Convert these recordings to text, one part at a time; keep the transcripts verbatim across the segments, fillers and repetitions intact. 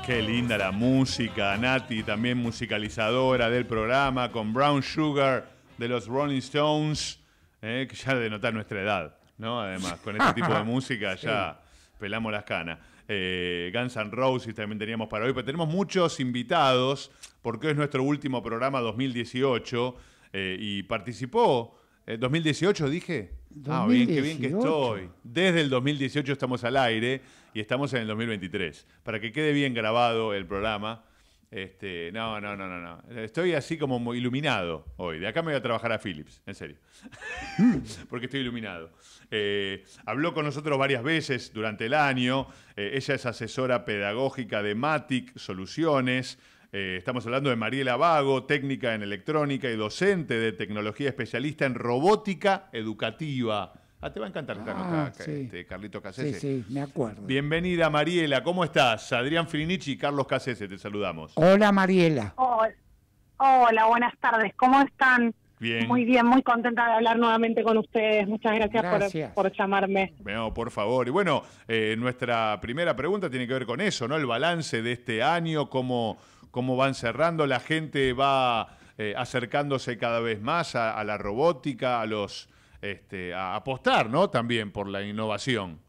Qué linda la música, Nati, también musicalizadora del programa, con Brown Sugar de los Rolling Stones, eh, que ya denota nuestra edad, ¿no? Además, con este tipo de música ya sí. pelamos las canas. Eh, Guns N' Roses también teníamos para hoy, pero tenemos muchos invitados, porque hoy es nuestro último programa dos mil dieciocho, eh, y participó... Eh, ¿dos mil dieciocho dije? Ah, bien, qué bien que estoy. Desde el dos mil dieciocho estamos al aire y estamos en el dos mil veintitrés. Para que quede bien grabado el programa. Este, no, no, no, no, no. Estoy así como iluminado hoy. De acá me voy a trabajar a Philips, en serio. Porque estoy iluminado. Eh, habló con nosotros varias veces durante el año. Eh, ella es asesora pedagógica de Matic Soluciones. Eh, estamos hablando de Mariela Vago, técnica en electrónica y docente de tecnología, especialista en robótica educativa. Ah, te va a encantar, ah, Carlos, sí. este, Carlito Cassese. Sí, sí, me acuerdo. Bienvenida, Mariela, ¿cómo estás? Adrián Frinichi y Carlos Cassese, te saludamos. Hola, Mariela. Hola, hola, buenas tardes, ¿cómo están? Bien. Muy bien, muy contenta de hablar nuevamente con ustedes. Muchas gracias, gracias. Por, por llamarme. Bueno, por favor. Y bueno, eh, nuestra primera pregunta tiene que ver con eso, ¿no? El balance de este año, cómo... cómo van cerrando, la gente va eh, acercándose cada vez más a, a la robótica, a los este, a apostar, ¿no? También por la innovación.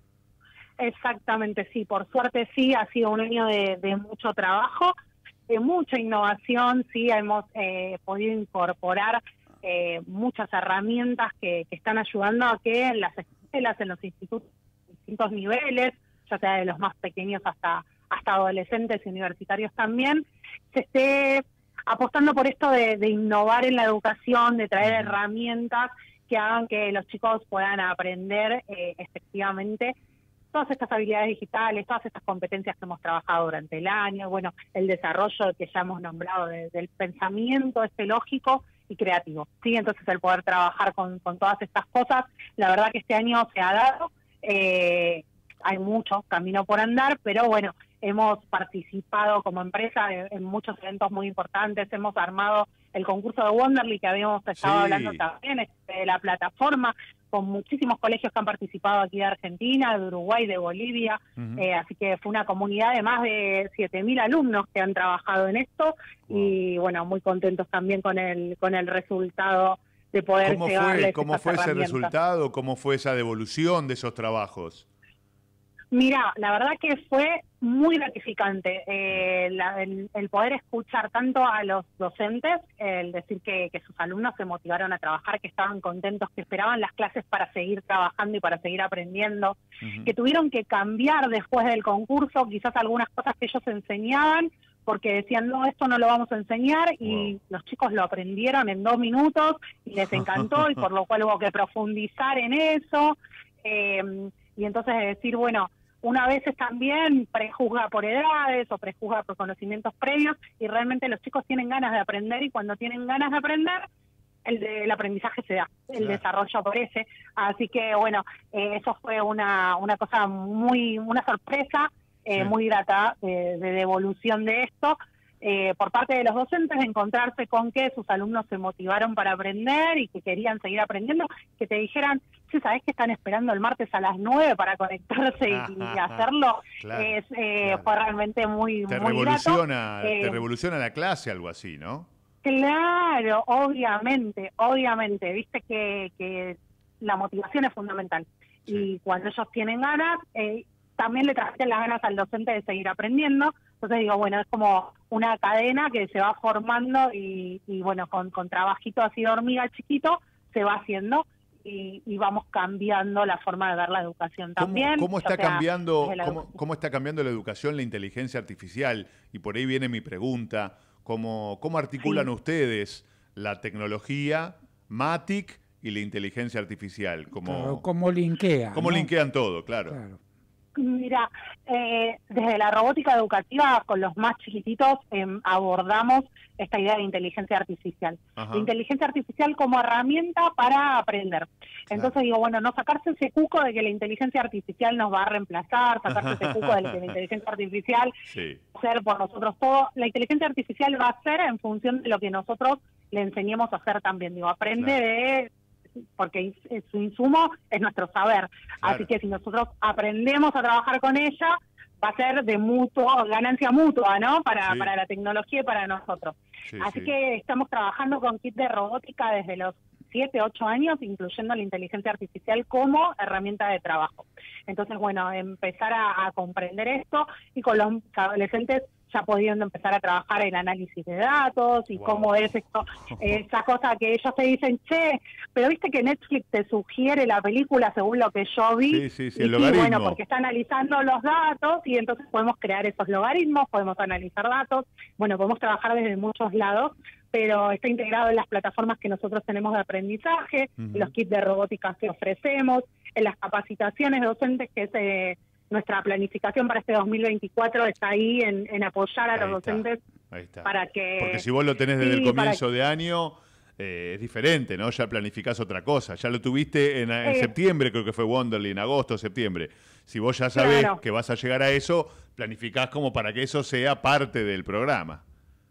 Exactamente, sí, por suerte sí, ha sido un año de, de mucho trabajo, de mucha innovación, sí, hemos eh, podido incorporar eh, muchas herramientas que, que están ayudando a que en las escuelas, en los institutos, en distintos niveles, ya sea de los más pequeños hasta hasta adolescentes y universitarios también, se esté apostando por esto de, de innovar en la educación, de traer herramientas que hagan que los chicos puedan aprender eh, efectivamente todas estas habilidades digitales, todas estas competencias que hemos trabajado durante el año, bueno, el desarrollo que ya hemos nombrado de, del pensamiento este lógico y creativo, ¿sí? Entonces el poder trabajar con, con todas estas cosas, la verdad que este año se ha dado, eh, hay mucho camino por andar, pero bueno, hemos participado como empresa en, en muchos eventos muy importantes, hemos armado el concurso de Wonderly que habíamos estado sí. hablando también, este, de la plataforma, con muchísimos colegios que han participado aquí de Argentina, de Uruguay, de Bolivia, uh-huh. eh, así que fue una comunidad de más de siete mil alumnos que han trabajado en esto, wow. y bueno, muy contentos también con el, con el resultado de poder ¿Cómo llevarles fue, ¿cómo fue ese resultado? ¿Cómo fue esa devolución de esos trabajos? Mira, la verdad que fue muy gratificante eh, la, el, el poder escuchar tanto a los docentes, el decir que, que sus alumnos se motivaron a trabajar, que estaban contentos, que esperaban las clases para seguir trabajando y para seguir aprendiendo, uh-huh. que tuvieron que cambiar después del concurso quizás algunas cosas que ellos enseñaban, porque decían, no, esto no lo vamos a enseñar, y wow. los chicos lo aprendieron en dos minutos y les encantó, y por lo cual hubo que profundizar en eso, eh, y entonces decir, bueno, una vez también prejuzga por edades o prejuzga por conocimientos previos, y realmente los chicos tienen ganas de aprender, y cuando tienen ganas de aprender, el, de, el aprendizaje se da, el claro. desarrollo aparece. Así que bueno, eh, eso fue una, una cosa muy, una sorpresa, eh, sí. muy grata de, de devolución de esto, eh, por parte de los docentes, de encontrarse con que sus alumnos se motivaron para aprender y que querían seguir aprendiendo, que te dijeran, sí, ¿sabés que están esperando el martes a las nueve para conectarse y, y hacerlo? Claro, es, eh, claro. Fue realmente muy, te muy revoluciona, grato. Eh, te revoluciona la clase, algo así, ¿no? Claro, obviamente, obviamente, viste que, que la motivación es fundamental. Sí. Y cuando ellos tienen ganas, eh, también le transmiten las ganas al docente de seguir aprendiendo. Entonces digo, bueno, es como una cadena que se va formando y, y bueno, con, con trabajito así de hormiga chiquito, se va haciendo. Y, y vamos cambiando la forma de ver la educación también. ¿Cómo, cómo está sea, cambiando cómo, cómo está cambiando la educación, la inteligencia artificial? Y por ahí viene mi pregunta, ¿cómo, cómo articulan sí. ustedes la tecnología, Matic y la inteligencia artificial? ¿Cómo, claro, ¿cómo linkean? ¿Cómo ¿no? linkean todo? Claro. claro. Mira, eh, desde la robótica educativa, con los más chiquititos, eh, abordamos esta idea de inteligencia artificial. Ajá. Inteligencia artificial como herramienta para aprender. Entonces claro. digo, bueno, no sacarse ese cuco de que la inteligencia artificial nos va a reemplazar, sacarse ese cuco de que la inteligencia artificial sí. va a hacer por nosotros todo. La inteligencia artificial va a ser en función de lo que nosotros le enseñemos a hacer también. Digo, aprende claro. de... porque su insumo es nuestro saber. Claro. Así que si nosotros aprendemos a trabajar con ella, va a ser de mutuo, ganancia mutua, ¿no? Para, Sí. para la tecnología y para nosotros. Sí, Así sí. que estamos trabajando con kit de robótica desde los siete, ocho años, incluyendo la inteligencia artificial como herramienta de trabajo. Entonces, bueno, empezar a, a comprender esto y con los adolescentes ya pudiendo empezar a trabajar en análisis de datos y Wow. cómo es esto, esa cosa que ellos te dicen, che, pero viste que Netflix te sugiere la película según lo que yo vi. Sí, sí, sí, Y el logaritmo. bueno, porque está analizando los datos y entonces podemos crear esos logaritmos, podemos analizar datos, bueno, podemos trabajar desde muchos lados, pero está integrado en las plataformas que nosotros tenemos de aprendizaje, Ujú. en los kits de robótica que ofrecemos, en las capacitaciones docentes, que es eh, nuestra planificación para este dos mil veinticuatro, está ahí en, en apoyar a Ahí los está, docentes ahí está. para que... Porque si vos lo tenés desde sí, el para- comienzo de año, eh, es diferente, ¿no? Ya planificás otra cosa. Ya lo tuviste en, en Eh. septiembre, creo que fue Wonderly, en agosto, septiembre. Si vos ya sabés Claro. que vas a llegar a eso, planificás como para que eso sea parte del programa.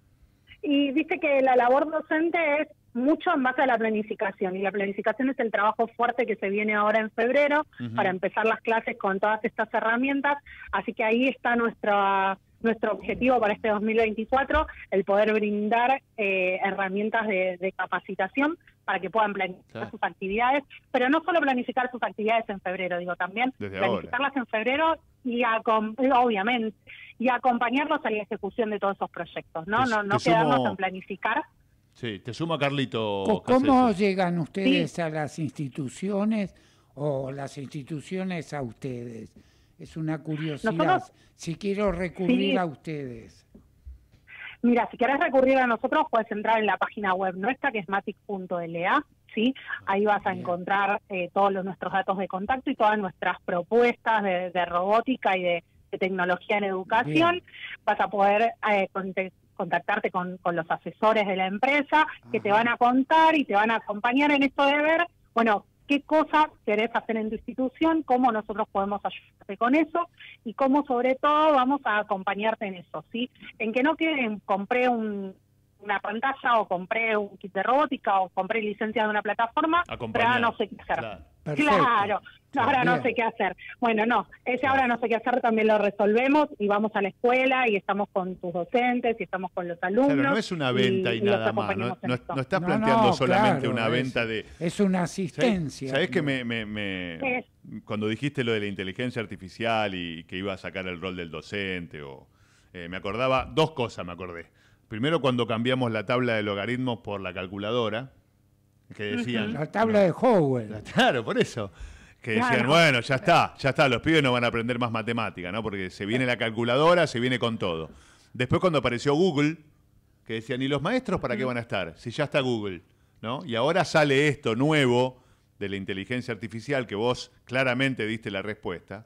Y viste que la labor docente es mucho en base a la planificación, y la planificación es el trabajo fuerte que se viene ahora en febrero Ujú. para empezar las clases con todas estas herramientas, así que ahí está nuestra nuestro objetivo para este dos mil veinticuatro, el poder brindar eh, herramientas de, de capacitación para que puedan planificar Claro. sus actividades, pero no solo planificar sus actividades en febrero, digo también Desde planificarlas en febrero y acom- obviamente y acompañarlos a la ejecución de todos esos proyectos, ¿no? Te- no no te quedarnos sumo- en planificar. Sí, te sumo a Carlito. Co- ¿Cómo Cassese. llegan ustedes a las instituciones o las instituciones a ustedes? Es una curiosidad. Nosotros- si quiero recurrir Sí. a ustedes. Mira, si querés recurrir a nosotros, puedes entrar en la página web nuestra, que es matic punto l a, ¿sí? Ahí vas a Bien. encontrar eh, todos los, nuestros datos de contacto y todas nuestras propuestas de, de robótica y de, de tecnología en educación. Bien. Vas a poder eh, conte- contactarte con, con los asesores de la empresa, que te Ajá. van a contar y te van a acompañar en esto de ver, bueno, qué cosas querés hacer en tu institución, cómo nosotros podemos ayudarte con eso y cómo sobre todo vamos a acompañarte en eso, ¿sí? En que no queden, compré un, una pantalla o compré un kit de robótica o compré licencia de una plataforma, pero Acompañar. ahora no sé qué hacer. Claro. Perfecto. Claro, ahora no Bien. sé qué hacer. Bueno, no, ese ahora no sé qué hacer también lo resolvemos y vamos a la escuela y estamos con tus docentes y estamos con los alumnos. Claro, no es una venta y, y los nada más. No, acompañamos en no- esto. no estás No, planteando no, solamente claro, una es- venta de. Es una asistencia. ¿Sabés que me, me- me- Es- cuando dijiste lo de la inteligencia artificial y que iba a sacar el rol del docente, o eh, me acordaba, dos cosas me acordé. Primero, cuando cambiamos la tabla de logaritmos por la calculadora, que decían... La tabla de Howell. La- Claro, por eso. Que decían, Claro. bueno, ya está, ya está, los pibes no van a aprender más matemática, ¿no? Porque se viene la calculadora, se viene con todo. Después cuando apareció Google, que decían, ¿y los maestros para qué van a estar? Si ya está Google, ¿no? Y ahora sale esto nuevo de la inteligencia artificial, que vos claramente diste la respuesta.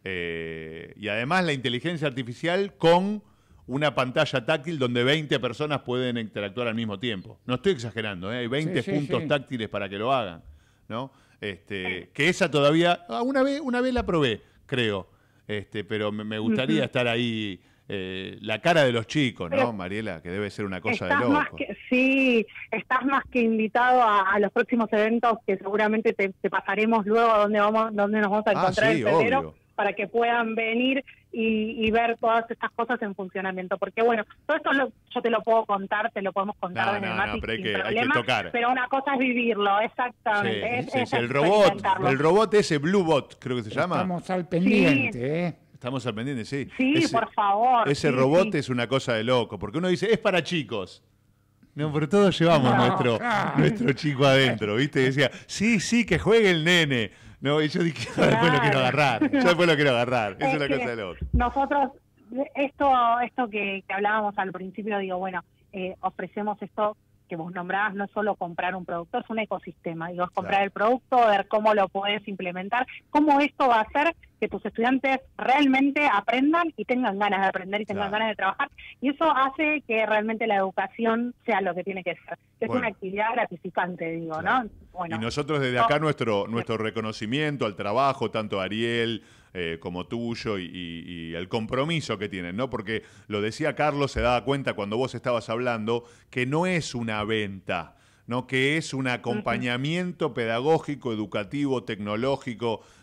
Eh, y además la inteligencia artificial con una pantalla táctil donde veinte personas pueden interactuar al mismo tiempo. No estoy exagerando, ¿eh? Hay veinte Sí, sí, puntos sí. táctiles para que lo hagan, ¿no? Este, que esa todavía, ah, una vez, una vez la probé, creo, este, pero me, me gustaría Ujú. estar ahí, eh, la cara de los chicos, ¿no, Pero- Mariela? Que debe ser una cosa de Estás loco. más que, sí, estás más que invitado a, a los próximos eventos que seguramente te, te pasaremos luego donde vamos, donde nos vamos a Ah, encontrar sí, en febrero, obvio. para que puedan venir y, y ver todas estas cosas en funcionamiento. Porque bueno, todo esto lo- yo te lo puedo contar, te lo podemos contar No, desde no, el no, Matic pero hay sin que- hay que problema, tocar. pero una cosa es vivirlo, exactamente. Sí, es, sí, es sí, el robot, experimentarlo. el robot ese Blue Bot, creo que se llama. Estamos, Estamos al pendiente, ¿eh? al pendiente, sí. Sí, Ese- por favor. Ese sí, robot sí. es una cosa de loco, porque uno dice, es para chicos. No, pero todos llevamos No, nuestro, claro. nuestro chico adentro, ¿viste? Y decía, sí, sí, que juegue el nene. No, y yo dije, yo después lo quiero agarrar. Yo después lo quiero agarrar. Es, Es una que cosa de loco. Nosotros, esto esto que, que hablábamos al principio, digo, bueno, eh, ofrecemos esto que vos nombrabas, no es solo comprar un producto, es un ecosistema. Digo, es comprar Claro. el producto, ver cómo lo puedes implementar, cómo esto va a hacer que tus estudiantes realmente aprendan y tengan ganas de aprender y tengan Claro. ganas de trabajar. Y eso hace que realmente la educación sea lo que tiene que ser. Que es Bueno. una actividad gratificante, digo, Claro. ¿no? Bueno, Y nosotros desde acá no. nuestro, nuestro reconocimiento al trabajo, tanto Ariel eh, como tuyo y, y- y el compromiso que tienen, ¿no? Porque lo decía Carlos, se daba cuenta cuando vos estabas hablando que no es una venta, ¿no? Que es un acompañamiento pedagógico, educativo, tecnológico,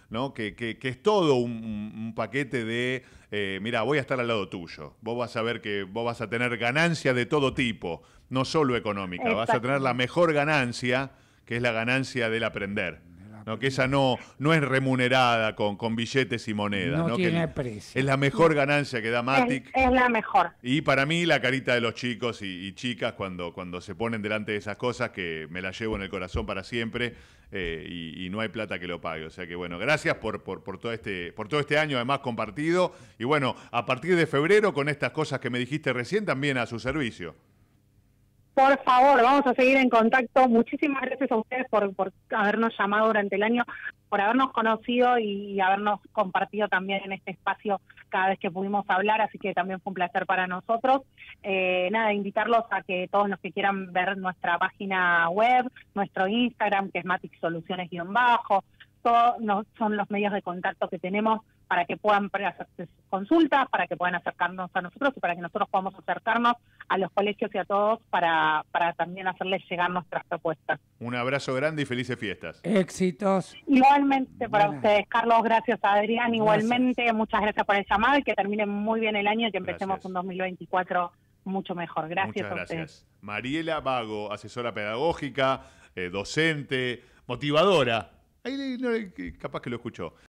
¿no? Que, que, que es todo un, un paquete de, eh, mira, voy a estar al lado tuyo. Vos vas a ver que vos vas a tener ganancia de todo tipo, no solo económica. Vas a tener la mejor ganancia, que es la ganancia del aprender. ¿No? Que esa no, no es remunerada con, con billetes y monedas. No, ¿no? tiene que precio. Es la mejor ganancia que da Matic. Es, es la mejor. Y para mí la carita de los chicos y, y chicas cuando, cuando se ponen delante de esas cosas, que me las llevo en el corazón para siempre, eh, y, y no hay plata que lo pague. O sea que bueno, gracias por, por, por, todo este, por todo este año además compartido. Y bueno, a partir de febrero con estas cosas que me dijiste recién también a su servicio. Por favor, vamos a seguir en contacto. Muchísimas gracias a ustedes por, por habernos llamado durante el año, por habernos conocido y habernos compartido también en este espacio cada vez que pudimos hablar, así que también fue un placer para nosotros. Eh, nada, invitarlos a que todos los que quieran ver nuestra página web, nuestro Instagram, que es Matic Soluciones-bajo, todos no, son los medios de contacto que tenemos para que puedan hacer consultas, para que puedan acercarnos a nosotros y para que nosotros podamos acercarnos a los colegios y a todos para, para también hacerles llegar nuestras propuestas. Un abrazo grande y felices fiestas. Éxitos. Igualmente para Buenas. ustedes, Carlos, gracias a Adrián, Gracias. igualmente, muchas gracias por el llamado y que termine muy bien el año y que empecemos Gracias. un dos mil veinticuatro mucho mejor. Gracias Muchas a ustedes. gracias. Mariela Vago, asesora pedagógica, eh, docente, motivadora. Ahí no, capaz que lo escuchó.